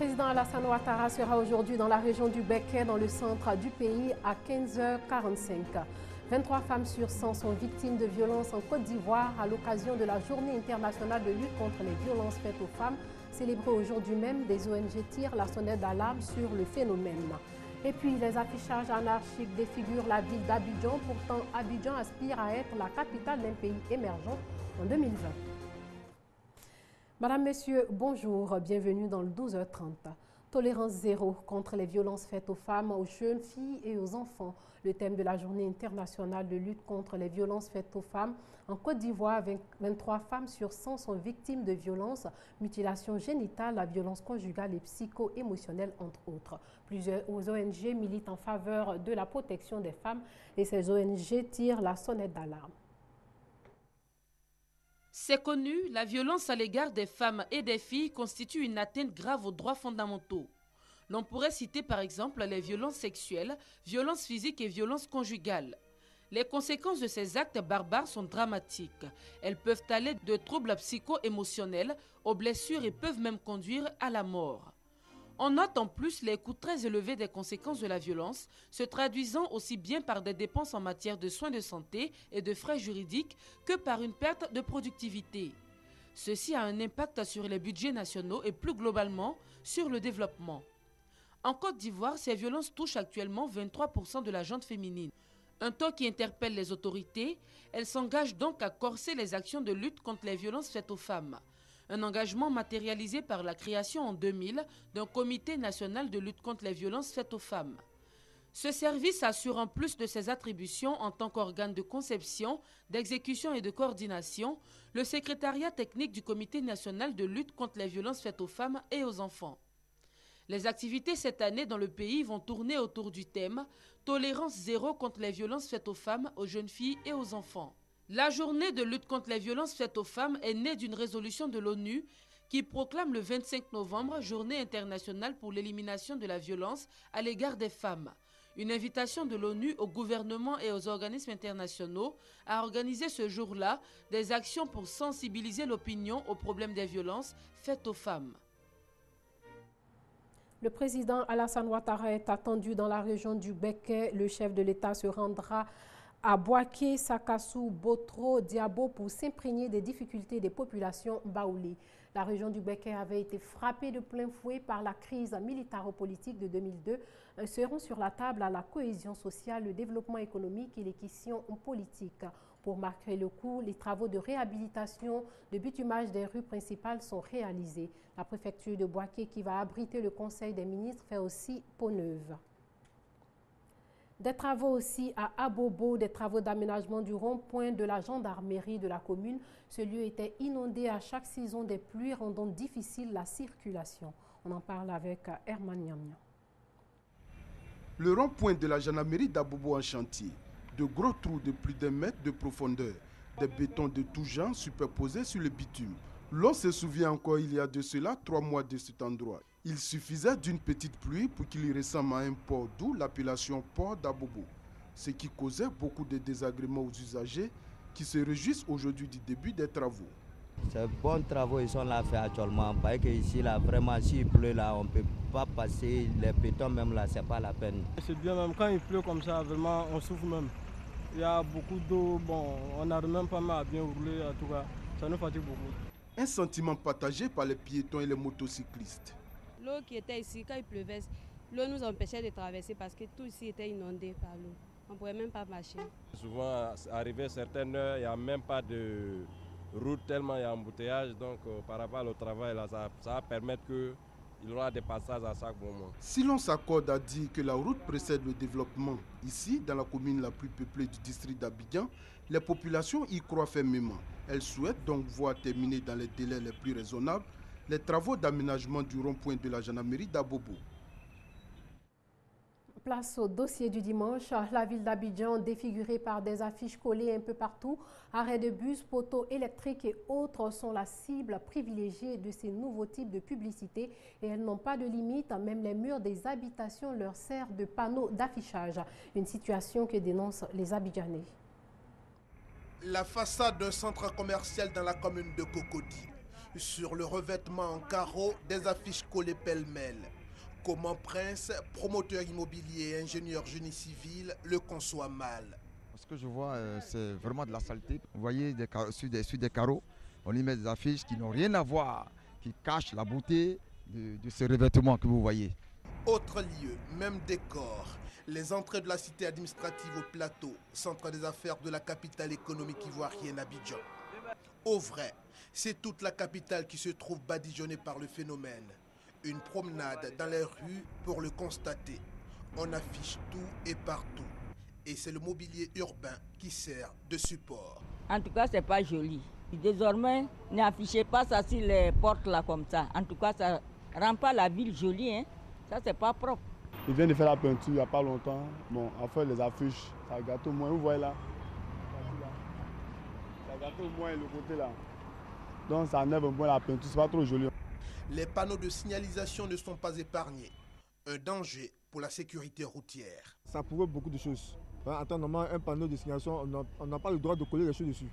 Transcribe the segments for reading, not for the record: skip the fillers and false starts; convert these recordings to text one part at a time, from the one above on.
président Alassane Ouattara sera aujourd'hui dans la région du Békei, dans le centre du pays, à 15h45. 23 femmes sur 100 sont victimes de violences en Côte d'Ivoire à l'occasion de la Journée internationale de lutte contre les violences faites aux femmes. Célébrée aujourd'hui même, des ONG tirent la sonnette d'alarme sur le phénomène. Et puis, les affichages anarchiques défigurent la ville d'Abidjan. Pourtant, Abidjan aspire à être la capitale d'un pays émergent en 2020. Madame, Messieurs, bonjour, bienvenue dans le 12h30. Tolérance zéro contre les violences faites aux femmes, aux jeunes filles et aux enfants. Le thème de la Journée internationale de lutte contre les violences faites aux femmes. En Côte d'Ivoire, 23 femmes sur 100 sont victimes de violences, mutilations génitales, violences conjugales et psycho-émotionnelles, entre autres. Plusieurs ONG militent en faveur de la protection des femmes et ces ONG tirent la sonnette d'alarme. C'est connu, la violence à l'égard des femmes et des filles constitue une atteinte grave aux droits fondamentaux. L'on pourrait citer par exemple les violences sexuelles, violences physiques et violences conjugales. Les conséquences de ces actes barbares sont dramatiques. Elles peuvent aller de troubles psycho-émotionnels aux blessures et peuvent même conduire à la mort. On note en plus les coûts très élevés des conséquences de la violence, se traduisant aussi bien par des dépenses en matière de soins de santé et de frais juridiques que par une perte de productivité. Ceci a un impact sur les budgets nationaux et plus globalement sur le développement. En Côte d'Ivoire, ces violences touchent actuellement 23% de la gente féminine. Un taux qui interpelle les autorités. Elles s'engagent donc à corser les actions de lutte contre les violences faites aux femmes. Un engagement matérialisé par la création en 2000 d'un comité national de lutte contre les violences faites aux femmes. Ce service assure en plus de ses attributions en tant qu'organe de conception, d'exécution et de coordination, le secrétariat technique du comité national de lutte contre les violences faites aux femmes et aux enfants. Les activités cette année dans le pays vont tourner autour du thème « Tolérance zéro contre les violences faites aux femmes, aux jeunes filles et aux enfants ». La journée de lutte contre les violences faites aux femmes est née d'une résolution de l'ONU qui proclame le 25 novembre Journée internationale pour l'élimination de la violence à l'égard des femmes. Une invitation de l'ONU aux gouvernements et aux organismes internationaux à organiser ce jour-là des actions pour sensibiliser l'opinion aux problèmes des violences faites aux femmes. Le président Alassane Ouattara est attendu dans la région du Békei. Le chef de l'État se rendra à Bouaké, Sakassou, Botro, Diabo pour s'imprégner des difficultés des populations baoulées. La région du Békei avait été frappée de plein fouet par la crise militaro-politique de 2002. Seront sur la table la cohésion sociale, le développement économique et les questions politiques. Pour marquer le coup, les travaux de réhabilitation, de bitumage des rues principales sont réalisés. La préfecture de Bouaké, qui va abriter le Conseil des ministres, fait aussi peau neuve. Des travaux aussi à Abobo, des travaux d'aménagement du rond-point de la gendarmerie de la commune. Ce lieu était inondé à chaque saison des pluies, rendant difficile la circulation. On en parle avec Herman Niamnia. Le rond-point de la gendarmerie d'Abobo en chantier. De gros trous de plus d'1 mètre de profondeur. Des bétons de tout genre superposés sur le bitume. L'on se souvient encore il y a de cela 3 mois de cet endroit. Il suffisait d'une petite pluie pour qu'il ressemble à un port, d'où l'appellation port d'Abobo. Ce qui causait beaucoup de désagréments aux usagers qui se réjouissent aujourd'hui du début des travaux. Ces bons travaux ils sont là faits actuellement. Parce que ici, là, vraiment, s'il pleut, là, on ne peut pas passer. Les bétons, même là, c'est pas la peine. C'est bien, même quand il pleut comme ça, vraiment, on souffre même. Il y a beaucoup d'eau, bon, on n'arrive même pas mal à bien rouler, en tout cas, ça nous fatigue beaucoup. Un sentiment partagé par les piétons et les motocyclistes. L'eau qui était ici, quand il pleuvait, l'eau nous empêchait de traverser parce que tout ici était inondé par l'eau. On ne pouvait même pas marcher. Souvent, arrivé à certaines heures, il n'y a même pas de route tellement il y a embouteillage. Donc, par rapport au travail, là, ça va permettre qu'il y aura des passages à chaque moment. Si l'on s'accorde à dire que la route précède le développement, ici, dans la commune la plus peuplée du district d'Abidjan, les populations y croient fermement. Elles souhaitent donc voir terminer dans les délais les plus raisonnables les travaux d'aménagement du rond-point de la gendarmerie d'Abobo. Place au dossier du dimanche. La ville d'Abidjan, défigurée par des affiches collées un peu partout, arrêts de bus, poteaux électriques et autres sont la cible privilégiée de ces nouveaux types de publicités et elles n'ont pas de limite. Même les murs des habitations leur servent de panneaux d'affichage. Une situation que dénoncent les Abidjanais. La façade d'un centre commercial dans la commune de Cocody. Sur le revêtement en carreau, des affiches collées pêle-mêle. Comment Prince, promoteur immobilier et ingénieur génie civil, le conçoit mal. Ce que je vois, c'est vraiment de la saleté. Vous voyez, sur des carreaux, on y met des affiches qui n'ont rien à voir, qui cachent la beauté de ce revêtement que vous voyez. Autre lieu, même décor. Les entrées de la cité administrative au Plateau, centre des affaires de la capitale économique ivoirienne Abidjan. Au vrai, c'est toute la capitale qui se trouve badigeonnée par le phénomène. Une promenade dans les rues pour le constater. On affiche tout et partout. Et c'est le mobilier urbain qui sert de support. En tout cas, c'est pas joli. Désormais, n'affichez pas ça sur les portes là comme ça. En tout cas, ça rend pas la ville jolie. Hein. Ça, c'est pas propre. Ils viennent de faire la peinture il n'y a pas longtemps. Bon, à faire les affiches, ça gâte au moins. Vous voyez là. Ça gâte au moins le côté là. Donc ça enlève un peu la peinture, c'est pas trop joli. Les panneaux de signalisation ne sont pas épargnés. Un danger pour la sécurité routière. Ça prouve beaucoup de choses. En temps normal, un panneau de signalisation, on n'a pas le droit de coller les choses dessus.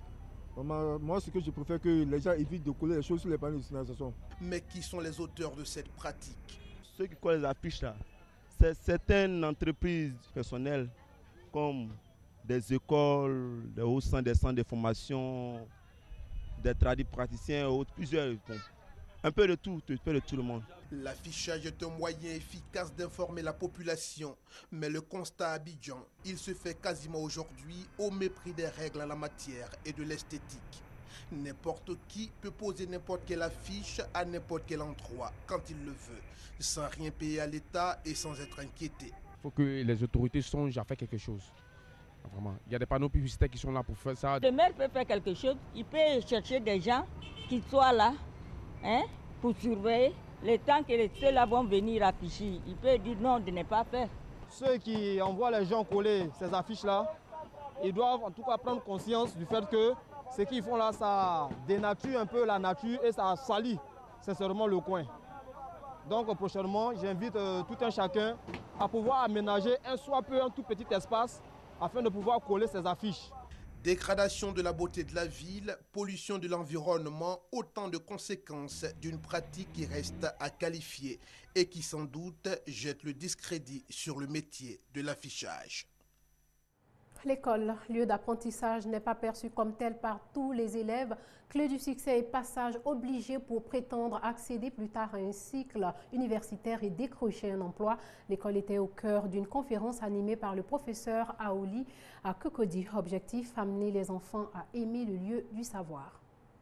Moi, ce que je préfère que les gens évitent de coller les choses sur les panneaux de signalisation. Mais qui sont les auteurs de cette pratique? Ceux qui collent les affiches là, c'est certaines entreprises personnelles comme des écoles, des hauts centres, des centres de formation, des praticiens, plusieurs. Bon, un peu de tout le monde. L'affichage est un moyen efficace d'informer la population, mais le constat à Abidjan, il se fait quasiment aujourd'hui au mépris des règles en la matière et de l'esthétique. N'importe qui peut poser n'importe quelle affiche à n'importe quel endroit quand il le veut, sans rien payer à l'État et sans être inquiété. Il faut que les autorités songent à faire quelque chose. Vraiment. Il y a des panneaux publicitaires qui sont là pour faire ça. Le maire peut faire quelque chose, il peut chercher des gens qui soient là, hein, pour surveiller. Le temps que ceux-là vont venir afficher, il peut dire non de ne pas faire. Ceux qui envoient les gens coller ces affiches-là, ils doivent en tout cas prendre conscience du fait que ce qu'ils font là, ça dénature un peu la nature et ça salit sincèrement le coin. Donc prochainement, j'invite tout un chacun à pouvoir aménager un tout petit espace afin de pouvoir coller ces affiches. Dégradation de la beauté de la ville, pollution de l'environnement, autant de conséquences d'une pratique qui reste à qualifier et qui sans doute jette le discrédit sur le métier de l'affichage. L'école, lieu d'apprentissage, n'est pas perçue comme telle par tous les élèves. Clé du succès et passage obligé pour prétendre accéder plus tard à un cycle universitaire et décrocher un emploi. L'école était au cœur d'une conférence animée par le professeur Aouli à Cocody. Objectif, amener les enfants à aimer le lieu du savoir.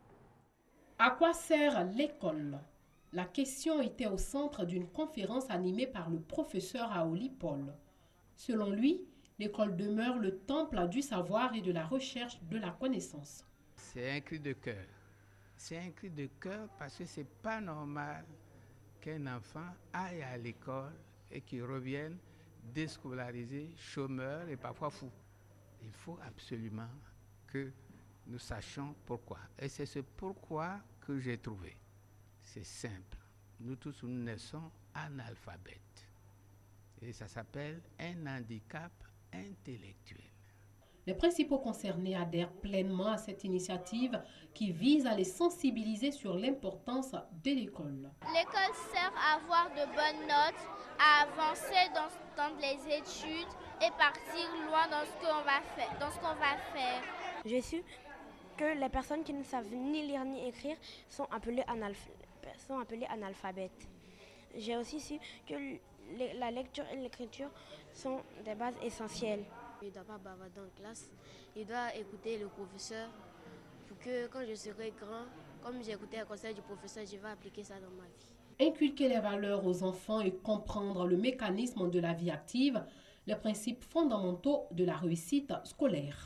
À quoi sert l'école? La question était au centre d'une conférence animée par le professeur Aouli Paul. Selon lui, l'école demeure le temple du savoir et de la recherche de la connaissance. C'est un cri de cœur. C'est un cri de cœur parce que c'est pas normal qu'un enfant aille à l'école et qu'il revienne déscolarisé, chômeur et parfois fou. Il faut absolument que nous sachions pourquoi. Et c'est ce pourquoi que j'ai trouvé. C'est simple. Nous tous, nous naissons analphabètes. Et ça s'appelle un handicap intellectuel. Les principaux concernés adhèrent pleinement à cette initiative qui vise à les sensibiliser sur l'importance de l'école. L'école sert à avoir de bonnes notes, à avancer dans les études et partir loin dans ce qu'on va faire. J'ai su que les personnes qui ne savent ni lire ni écrire sont appelées analphabètes. J'ai aussi su que la lecture et l'écriture sont des bases essentielles. Il ne doit pas bavarder en classe, il doit écouter le professeur pour que quand je serai grand, comme j'ai écouté le conseil du professeur, je vais appliquer ça dans ma vie. Inculquer les valeurs aux enfants et comprendre le mécanisme de la vie active, les principes fondamentaux de la réussite scolaire.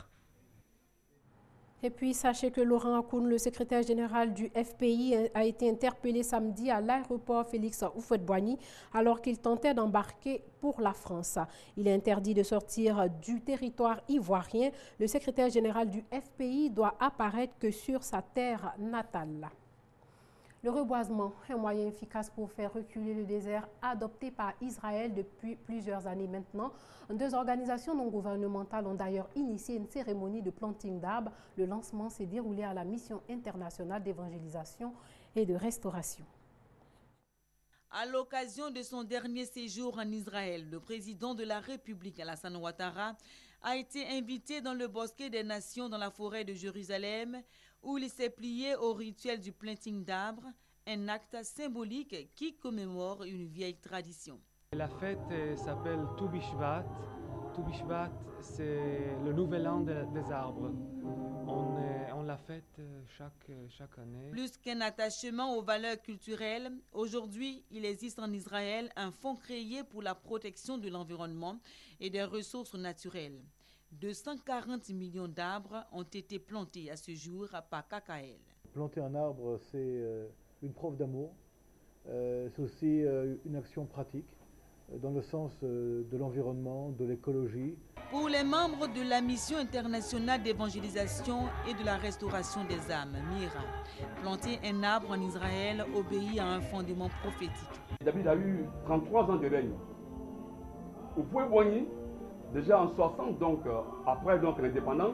Et puis, sachez que Laurent Akoun, le secrétaire général du FPI, a été interpellé samedi à l'aéroport Félix Houphouët-Boigny alors qu'il tentait d'embarquer pour la France. Il est interdit de sortir du territoire ivoirien. Le secrétaire général du FPI doit apparaître que sur sa terre natale. Le reboisement, un moyen efficace pour faire reculer le désert, adopté par Israël depuis plusieurs années maintenant. 2 organisations non gouvernementales ont d'ailleurs initié une cérémonie de planting d'arbres. Le lancement s'est déroulé à la mission internationale d'évangélisation et de restauration. À l'occasion de son dernier séjour en Israël, le président de la République, Alassane Ouattara, a été invité dans le bosquet des nations dans la forêt de Jérusalem, où il s'est plié au rituel du planting d'arbres, un acte symbolique qui commémore une vieille tradition. La fête s'appelle Tou Bishvat. Tou Bishvat, c'est le nouvel an des arbres. On la fête chaque année. Plus qu'un attachement aux valeurs culturelles, aujourd'hui, il existe en Israël un fonds créé pour la protection de l'environnement et des ressources naturelles. 240 millions d'arbres ont été plantés à ce jour par KKL. Planter un arbre, c'est une preuve d'amour. C'est aussi une action pratique dans le sens de l'environnement, de l'écologie. Pour les membres de la mission internationale d'évangélisation et de la restauration des âmes, MIRA, planter un arbre en Israël obéit à un fondement prophétique. David a eu 33 ans de règne. Vous pouvez voir, déjà en 60, donc après l'indépendance,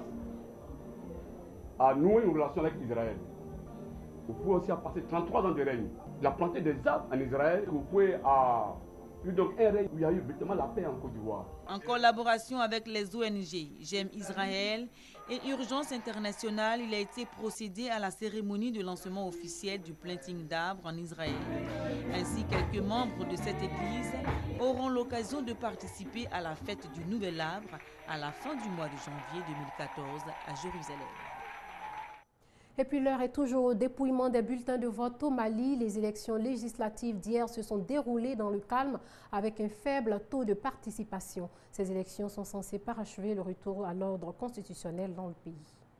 a noué une relation avec Israël. Vous pouvez aussi passer 33 ans de règne. Il a planté des arbres en Israël. Vous pouvez donc un règne où il y a eu vraiment la paix en Côte d'Ivoire. En collaboration avec les ONG J'aime Israël et Urgence Internationale, il a été procédé à la cérémonie de lancement officiel du planting d'arbres en Israël. Ainsi, quelques membres de cette église auront l'occasion de participer à la fête du nouvel arbre à la fin du mois de janvier 2014 à Jérusalem. Et puis l'heure est toujours au dépouillement des bulletins de vote au Mali. Les élections législatives d'hier se sont déroulées dans le calme avec un faible taux de participation. Ces élections sont censées parachever le retour à l'ordre constitutionnel dans le pays.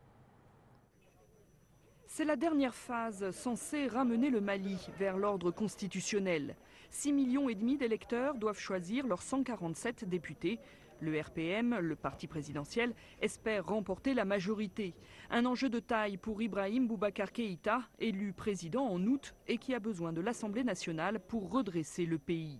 C'est la dernière phase censée ramener le Mali vers l'ordre constitutionnel. 6,5 millions d'électeurs doivent choisir leurs 147 députés. Le RPM, le parti présidentiel, espère remporter la majorité. Un enjeu de taille pour Ibrahim Boubacar Keïta, élu président en août et qui a besoin de l'Assemblée nationale pour redresser le pays.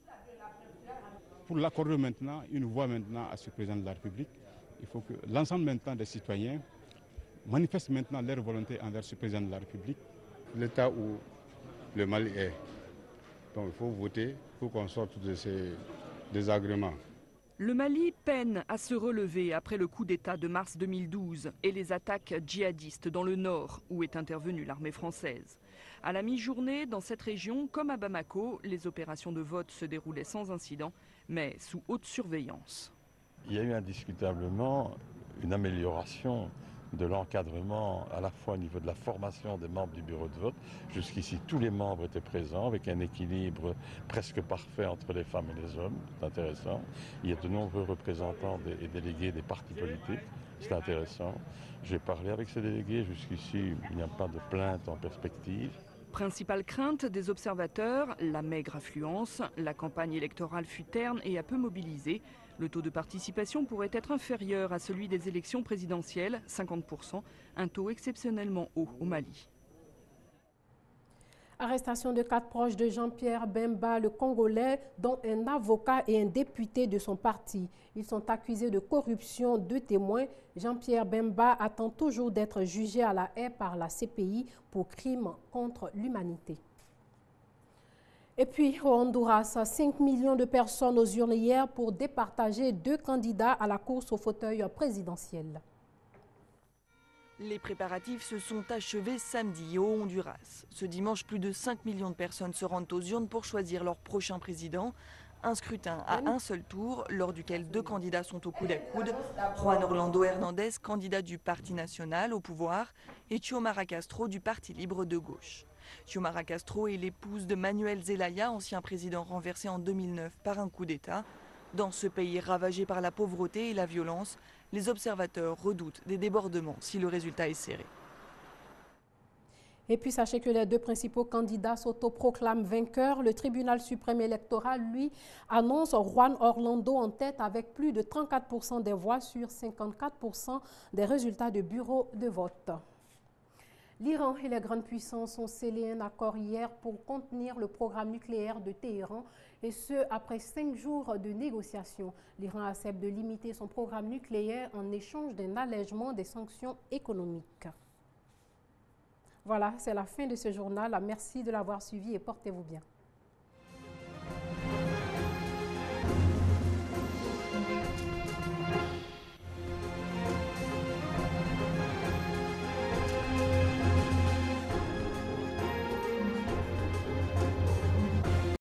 Pour l'accorder maintenant, une voix maintenant à ce président de la République, il faut que l'ensemble maintenant des citoyens manifestent maintenant leur volonté envers ce président de la République. L'état où le Mali est. Donc il faut voter pour qu'on sorte de ces désagréments. Le Mali peine à se relever après le coup d'État de mars 2012 et les attaques djihadistes dans le nord où est intervenue l'armée française. À la mi-journée, dans cette région, comme à Bamako, les opérations de vote se déroulaient sans incident, mais sous haute surveillance. Il y a eu indiscutablement une amélioration de l'encadrement à la fois au niveau de la formation des membres du bureau de vote. Jusqu'ici, tous les membres étaient présents avec un équilibre presque parfait entre les femmes et les hommes. C'est intéressant. Il y a de nombreux représentants et délégués des partis politiques. C'est intéressant. J'ai parlé avec ces délégués. Jusqu'ici, il n'y a pas de plainte en perspective. Principale crainte des observateurs, la maigre affluence. La campagne électorale fut terne et a peu mobilisé. Le taux de participation pourrait être inférieur à celui des élections présidentielles, 50%, un taux exceptionnellement haut au Mali. Arrestation de 4 proches de Jean-Pierre Bemba, le Congolais, dont un avocat et un député de son parti. Ils sont accusés de corruption. 2 témoins. Jean-Pierre Bemba attend toujours d'être jugé à la haie par la CPI pour crimes contre l'humanité. Et puis, au Honduras, 5 millions de personnes aux urnes hier pour départager 2 candidats à la course au fauteuil présidentiel. Les préparatifs se sont achevés samedi au Honduras. Ce dimanche, plus de 5 millions de personnes se rendent aux urnes pour choisir leur prochain président. Un scrutin à un seul tour, lors duquel 2 candidats sont au coude à coude. Juan Orlando Hernandez, candidat du Parti national au pouvoir, et Xiomara Castro du Parti libre de gauche. Xiomara Castro est l'épouse de Manuel Zelaya, ancien président renversé en 2009 par un coup d'État. Dans ce pays ravagé par la pauvreté et la violence, les observateurs redoutent des débordements si le résultat est serré. Et puis sachez que les 2 principaux candidats s'autoproclament vainqueurs. Le tribunal suprême électoral, lui, annonce Juan Orlando en tête avec plus de 34% des voix sur 54% des résultats de bureau de vote. L'Iran et les grandes puissances ont scellé un accord hier pour contenir le programme nucléaire de Téhéran, et ce, après 5 jours de négociations. L'Iran accepte de limiter son programme nucléaire en échange d'un allègement des sanctions économiques. Voilà, c'est la fin de ce journal. Merci de l'avoir suivi et portez-vous bien.